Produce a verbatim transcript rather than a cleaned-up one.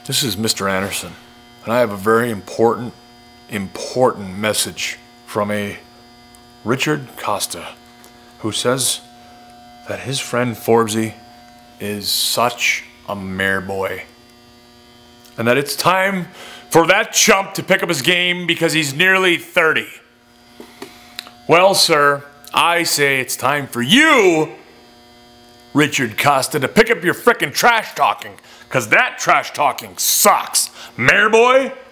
This is Mister Anderson, and I have a very important, important message from a Richard Costa, who says that his friend Forbesy is such a mare boy, and that it's time for that chump to pick up his game because he's nearly thirty. Well, sir, I say it's time for you, Richard Costa, to pick up your frickin' trash talking, because that trash talking sucks. Mare boy?